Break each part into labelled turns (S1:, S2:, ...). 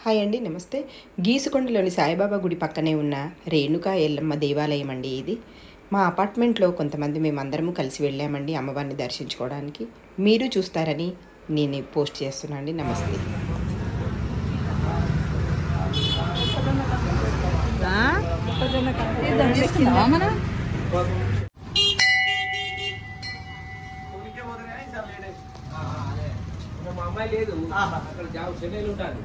S1: Hi అండి, నమస్తే. గీసుకొండలోని సాయిబాబా గుడి పక్కనే ఉన్న రేణుకా ఎల్లమ్మ దేవాలయం అండి ఇది. మా అపార్ట్మెంట్లో కొంతమంది మేమందరము కలిసి వెళ్ళామండి అమ్మవారిని దర్శించుకోవడానికి. మీరు చూస్తారని నేను పోస్ట్ చేస్తున్నాను అండి. నమస్తే.
S2: మా అమ్మాయి లేదు, అక్కడ చెన్నైలో ఉంటాను.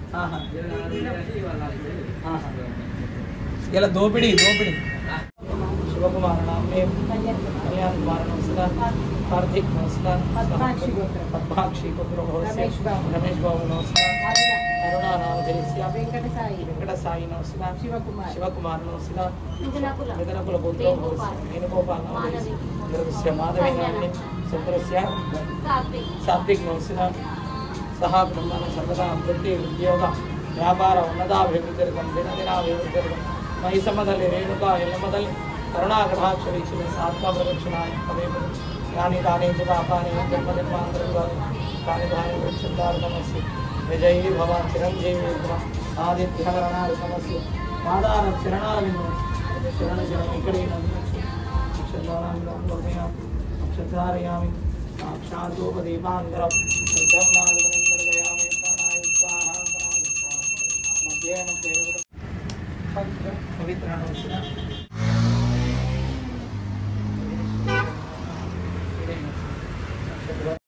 S2: ఇలా దోపిడి శివకుమార్ नाम में कल्याण कुमार नमस्कार, कार्तिक नमस्कार, पद्माक्षी पुत्र रमेश बाबू नमस्कार, अरुणा नाम जयस्या वेंकट साई नमस्कार, शिवकुमार नमस्कार, निधनकुल पुत्र वेणुगोपाल नाम माधवी नाम सुंदरस्य सात्विक नमस्कार, सहा ब्रह्मण सर्वदा वृत्ति उद्योग व्यापार उन्नताभिवृद्धिर्गम दिनदिनाभिवृद्धिर्गम मयि समदल रेणुका एल्लमदल करुणाकटाक्ष वीक्षण आत्मा प्रदक्षिणाय पदे पदे यानि तानि च पापानि जन्मजन्मान्तराणि तानि तानि वृक्षन्तार्कमस्य विजयी भव चिरञ्जीवी भव आदित्यहरणार्कमस्य पादारक्षरणारविन्दं शरण शरण इकडे अक्षरधारां अक्षरधारयामि साक्षादोपदीपान्तरं ब्रह्मादिवनिर्दयामि प्राणाय स्वाहा मध्ये मध्ये पवित्र नमस्कार